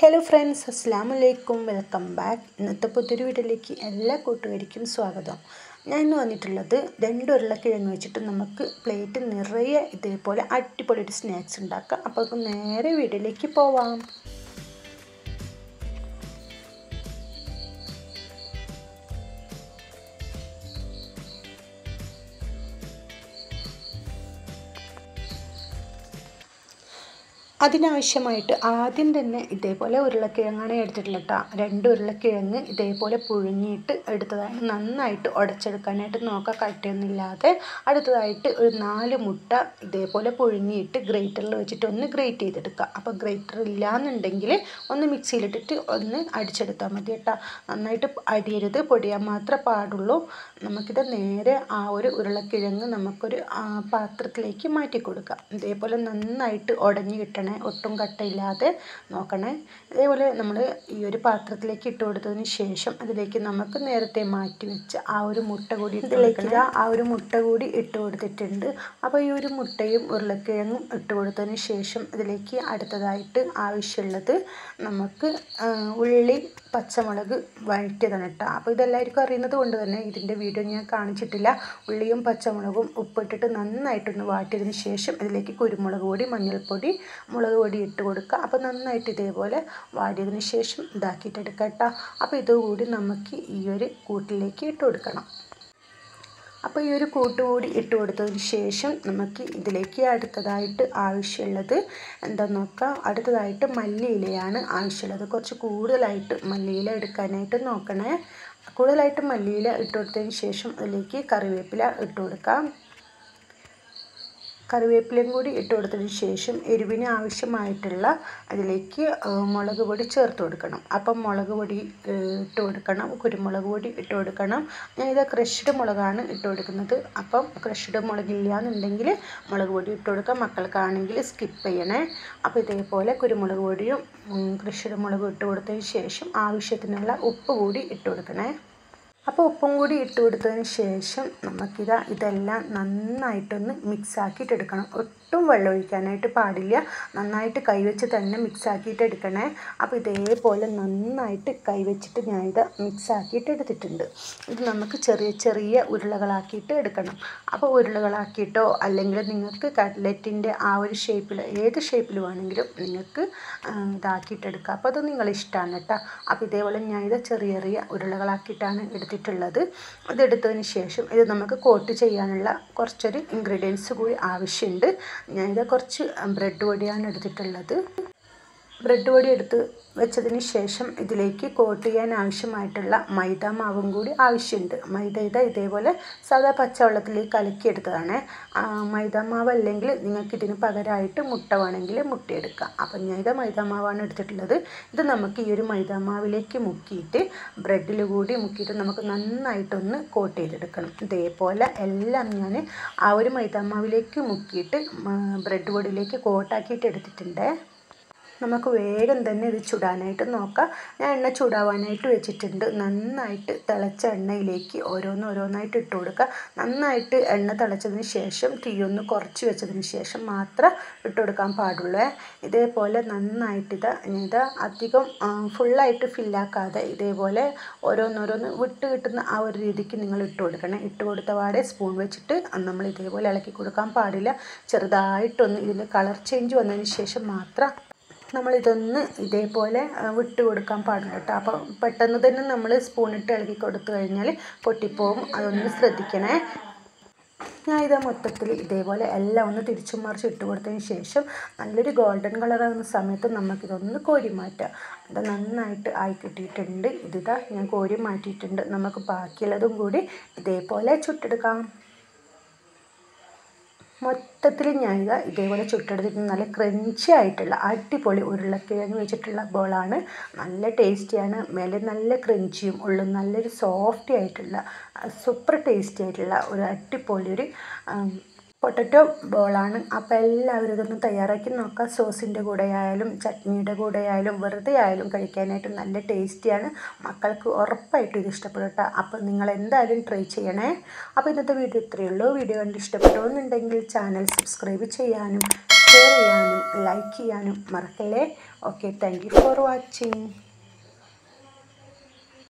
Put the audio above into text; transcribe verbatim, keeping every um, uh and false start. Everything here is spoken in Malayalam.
ഹലോ ഫ്രണ്ട്സ്, അസ്സലാമു അലൈക്കും. Welcome back. ഇന്നത്തെ പുതിയൊരു വീഡിയോയിലേക്ക് എല്ലാ കൂട്ടുകാർക്കും സ്വാഗതം. ഞാൻ ഇന്ന് വന്നിട്ടുള്ളത് രണ്ട് ഉരുളക്കിഴങ്ങ് വെച്ചിട്ട് നമുക്ക് പ്ലേറ്റ് നിറയെ ഇതേപോലെ അടിപൊളി ഒരു സ്നാക്സ് ഉണ്ടാക്കാം. അപ്പോൾ നമുക്ക് നേരെ വീഡിയോയിലേക്ക് പോവാം. അതിനാവശ്യമായിട്ട് ആദ്യം തന്നെ ഇതേപോലെ ഉരുളക്കിഴങ്ങാണ് എടുത്തിട്ടുള്ളത് കേട്ടോ. രണ്ട് ഉരുളക്കിഴങ്ങ് ഇതേപോലെ പുഴുങ്ങിയിട്ട് എടുത്തതാണ്. നന്നായിട്ട് ഉടച്ചെടുക്കാനായിട്ട് നോക്കുക, കട്ടയൊന്നുമില്ലാതെ. അടുത്തതായിട്ട് ഒരു നാല് മുട്ട ഇതേപോലെ പുഴുങ്ങിയിട്ട് ഗ്രേറ്ററിൽ വെച്ചിട്ട് ഒന്ന് ഗ്രേറ്റ് ചെയ്തെടുക്കുക. അപ്പോൾ ഗ്രേറ്റർ ഇല്ലയെന്നുണ്ടെങ്കിൽ ഒന്ന് മിക്സിയിലിട്ടിട്ട് ഒന്ന് അടിച്ചെടുത്താൽ മതി കേട്ടോ. നന്നായിട്ട് അടിയരുത്, പൊടിയാൻ മാത്രമേ പാടുള്ളൂ. നമുക്കിത് നേരെ ആ ഒരു ഉരുളക്കിഴങ്ങ് നമുക്കൊരു പാത്രത്തിലേക്ക് മാറ്റി കൊടുക്കാം. ഇതേപോലെ നന്നായിട്ട് ഉടഞ്ഞ് കിട്ടണേ, ഒട്ടും കട്ടയില്ലാതെ നോക്കണേ. അതേപോലെ നമ്മൾ ഈ ഒരു പാത്രത്തിലേക്ക് ഇട്ട് കൊടുത്തതിന് ശേഷം അതിലേക്ക് നമുക്ക് നേരത്തെ മാറ്റി വെച്ച ആ ഒരു മുട്ട കൂടി ഇതിലേക്ക് ആ ഒരു മുട്ട കൂടി ഇട്ട് കൊടുത്തിട്ടുണ്ട്. അപ്പോൾ ഈ ഒരു മുട്ടയും ഉരുളക്കിഴങ്ങും ഇട്ട് കൊടുത്തതിന് ശേഷം ഇതിലേക്ക് അടുത്തതായിട്ട് ആവശ്യമുള്ളത് നമുക്ക് ഉള്ളി, പച്ചമുളക് വഴറ്റിയതാണ് കേട്ടോ. അപ്പോൾ ഇതെല്ലാവർക്കും അറിയുന്നത് കൊണ്ട് തന്നെ ഇതിൻ്റെ വീഡിയോ ഞാൻ കാണിച്ചിട്ടില്ല. ഉള്ളിയും പച്ചമുളകും ഉപ്പിട്ടിട്ട് നന്നായിട്ടൊന്ന് വാട്ടിയതിന് ശേഷം ഇതിലേക്ക് കുരുമുളക് പൊടി, മഞ്ഞൾപ്പൊടി, മുളക് പൊടി ഇട്ട് കൊടുക്കുക. അപ്പോൾ നന്നായിട്ട് ഇതേപോലെ വാടിയതിന് ശേഷം ഇതാക്കിയിട്ടെടുക്കുക കേട്ടോ. അപ്പോൾ ഇതുകൂടി നമുക്ക് ഈ ഒരു കൂട്ടിലേക്ക് ഇട്ട് കൊടുക്കണം. അപ്പോൾ ഈ ഒരു കൂട്ടുകൂടി ഇട്ട് കൊടുത്തതിന് ശേഷം നമുക്ക് ഇതിലേക്ക് അടുത്തതായിട്ട് ആവശ്യമുള്ളത് എന്താണെന്ന് നോക്കാം. അടുത്തതായിട്ട് മല്ലിയിലയാണ് ആവശ്യമുള്ളത്. കുറച്ച് കൂടുതലായിട്ട് മല്ലിയില എടുക്കാനായിട്ട് നോക്കണേ. കൂടുതലായിട്ട് മല്ലിയില ഇട്ട് കൊടുത്തതിന് ശേഷം അതിലേക്ക് കറിവേപ്പില ഇട്ട് കൊടുക്കാം. കറിവേപ്പിലയും കൂടി ഇട്ട് കൊടുത്തതിന് ശേഷം എരിവിന് ആവശ്യമായിട്ടുള്ള അതിലേക്ക് മുളക് പൊടി ചേർത്ത് കൊടുക്കണം. അപ്പം മുളക് പൊടി ഇട്ട് കൊടുക്കണം, കുരുമുളക് പൊടി ഇട്ട് കൊടുക്കണം. ഞാൻ ഇത് ക്രഷ്ഡ് മുളകാണ് ഇട്ട് കൊടുക്കുന്നത്. അപ്പം ക്രഷ്ഡ് മുളകില്ല എന്നുണ്ടെങ്കിൽ മുളക് പൊടി ഇട്ട് കൊടുക്കാം, മക്കൾക്കാണെങ്കിൽ സ്കിപ്പ് ചെയ്യണേ. അപ്പോൾ ഇതേപോലെ കുരുമുളക് പൊടിയും ക്രഷ്ഡ് മുളകും ഇട്ട് കൊടുത്തതിന് ശേഷം ആവശ്യത്തിനുള്ള ഉപ്പ് കൂടി ഇട്ട് കൊടുക്കണേ. അപ്പോൾ ഉപ്പും കൂടി ഇട്ട് കൊടുത്തതിന് ശേഷം നമുക്കിതാ ഇതെല്ലാം നന്നായിട്ടൊന്ന് മിക്സ് ആക്കിയിട്ട് എടുക്കണം. ഒട്ടും വെള്ളം ഒഴിക്കാനായിട്ട് പാടില്ല. നന്നായിട്ട് കൈവച്ച് തന്നെ മിക്സ് ആക്കിയിട്ട് എടുക്കണേ. അപ്പോൾ ഇതേപോലെ നന്നായിട്ട് കൈവച്ചിട്ട് ഞാനിത് മിക്സ് ആക്കിയിട്ട് എടുത്തിട്ടുണ്ട്. ഇത് നമുക്ക് ചെറിയ ചെറിയ ഉരുളകളാക്കിയിട്ട് എടുക്കണം. അപ്പോൾ ഉരുളകളാക്കിയിട്ടോ അല്ലെങ്കിൽ നിങ്ങൾക്ക് കട്ട്ലറ്റിൻ്റെ ആ ഒരു ഷേപ്പിൽ, ഏത് ഷേപ്പിൽ വേണമെങ്കിലും നിങ്ങൾക്ക് ഇതാക്കിയിട്ടെടുക്കാം. അപ്പോൾ അത് നിങ്ങളിഷ്ടമാണ് കേട്ടോ. അപ്പോൾ ഇതേപോലെ ഞാനിത് ചെറിയ ചെറിയ ഉരുളകളാക്കിയിട്ടാണ് എടുത്തിട്ടുള്ളത്. ഇതെടുത്തതിന് ശേഷം ഇത് നമുക്ക് കോട്ട് ചെയ്യാനുള്ള കുറച്ചൊരു ഇൻഗ്രീഡിയൻസ് കൂടി ആവശ്യമുണ്ട്. ഞാനിത് കുറച്ച് ബ്രെഡ് പൊടിയാണ് എടുത്തിട്ടുള്ളത്. ബ്രെഡ് പൊടി എടുത്ത് വെച്ചതിന് ശേഷം ഇതിലേക്ക് കോട്ട് ചെയ്യാൻ ആവശ്യമായിട്ടുള്ള മൈദ മാവും കൂടി ആവശ്യമുണ്ട്. മൈദ ഇത് ഇതേപോലെ സാധാ പച്ചവെള്ളത്തിലേക്ക് കലക്കിയെടുത്തതാണ്. മൈദ മാവ് അല്ലെങ്കിൽ നിങ്ങൾക്ക് ഇതിന് പകരമായിട്ട് മുട്ട വേണമെങ്കിൽ മുട്ടയെടുക്കാം. അപ്പം ഞാൻ ഇത് മൈദ മാവാണ് എടുത്തിട്ടുള്ളത്. ഇത് നമുക്ക് ഈ ഒരു മൈദ മാവിലേക്ക് മുക്കിയിട്ട് ബ്രെഡിൽ കൂടി മുക്കിയിട്ട് നമുക്ക് നന്നായിട്ടൊന്ന് കോട്ട് ചെയ്തെടുക്കണം. ഇതേപോലെ എല്ലാം ഞാൻ ആ ഒരു മൈദ മാവിലേക്ക് മുക്കിയിട്ട് ബ്രെഡ് പൊടിയിലേക്ക് കോട്ടാക്കിയിട്ട് എടുത്തിട്ടുണ്ട്. നമുക്ക് വേഗം തന്നെ ഇത് ചുടാനായിട്ട് നോക്കാം. ഞാൻ എണ്ണ ചൂടാവാനായിട്ട് വെച്ചിട്ടുണ്ട്. നന്നായിട്ട് തിളച്ച എണ്ണയിലേക്ക് ഓരോന്ന് ഓരോന്നായിട്ട് ഇട്ട് കൊടുക്കുക. നന്നായിട്ട് എണ്ണ തിളച്ചതിന് ശേഷം തീയൊന്ന് കുറച്ച് വെച്ചതിന് ശേഷം മാത്രം ഇട്ട് കൊടുക്കാൻ പാടുള്ളൂ. ഇതേപോലെ നന്നായിട്ട് ഇത് ഇത് അധികം ഫുള്ളായിട്ട് ഫില്ലാക്കാതെ ഇതേപോലെ ഓരോന്നോരോന്ന് വിട്ട് കിട്ടുന്ന ആ ഒരു രീതിക്ക് നിങ്ങൾ ഇട്ട് കൊടുക്കണം. ഇട്ട് കൊടുത്ത പാടെ സ്പൂൺ വെച്ചിട്ട് നമ്മൾ ഇതേപോലെ ഇളക്കി കൊടുക്കാൻ പാടില്ല. ചെറുതായിട്ടൊന്ന് ഇതിൻ്റെ കളർ ചേഞ്ച് വന്നതിന് ശേഷം മാത്രം നമ്മളിതൊന്ന് ഇതേപോലെ വിട്ട് കൊടുക്കാൻ പാടില്ല കേട്ടോ. അപ്പോൾ പെട്ടെന്ന് തന്നെ നമ്മൾ സ്പൂണിട്ട് ഇളക്കി കൊടുത്തു കഴിഞ്ഞാൽ പൊട്ടിപ്പോവും. അതൊന്ന് ശ്രദ്ധിക്കണേ. ഞാൻ ഇത് മൊത്തത്തിൽ ഇതേപോലെ എല്ലാം ഒന്ന് തിരിച്ചും മറിച്ച് ഇട്ട് കൊടുത്തതിന് ശേഷം നല്ലൊരു ഗോൾഡൻ കളറാകുന്ന സമയത്ത് നമുക്കിതൊന്ന് കോരി മാറ്റാം. അത് നന്നായിട്ട് ആയി കിട്ടിയിട്ടുണ്ട്. ഇതിതാ ഞാൻ കോരി മാറ്റിയിട്ടുണ്ട്. നമുക്ക് ബാക്കിയുള്ളതും കൂടി ഇതേപോലെ ചുട്ടെടുക്കാം. മൊത്തത്തിൽ ഞാനിത് ഇതേപോലെ ചുട്ടെടുത്തിട്ട് നല്ല ക്രഞ്ചി ആയിട്ടുള്ള അടിപൊളി ഉരുളക്കിഴങ്ങ് വെച്ചിട്ടുള്ള ബോളാണ്. നല്ല ടേസ്റ്റിയാണ്. മേലെ നല്ല ക്രഞ്ചിയും ഉള്ളും നല്ലൊരു സോഫ്റ്റി ആയിട്ടുള്ള സൂപ്പർ ടേസ്റ്റി ആയിട്ടുള്ള ഒരു അടിപൊളി ഒരു പൊട്ടറ്റോ ബോളാണ്. അപ്പോൾ എല്ലാവരും ഇതൊന്ന് തയ്യാറാക്കി നോക്കുക. സോസിൻ്റെ കൂടെ ആയാലും ചട്നിയുടെ കൂടെ ആയാലും വെറുതെ ആയാലും കഴിക്കാനായിട്ട് നല്ല ടേസ്റ്റിയാണ്. മക്കൾക്ക് ഉറപ്പായിട്ടും ഇത് ഇഷ്ടപ്പെടും കേട്ടോ. അപ്പോൾ നിങ്ങൾ എന്തായാലും ട്രൈ ചെയ്യണേ. അപ്പോൾ ഇന്നത്തെ വീഡിയോ ഇത്രയേ ഉള്ളൂ. വീഡിയോ കണ്ട് ഇഷ്ടപ്പെടുമെന്നുണ്ടെങ്കിൽ ചാനൽ സബ്സ്ക്രൈബ് ചെയ്യാനും ഷെയർ ചെയ്യാനും ലൈക്ക് ചെയ്യാനും മറക്കല്ലേ. Okay, thank you for watching.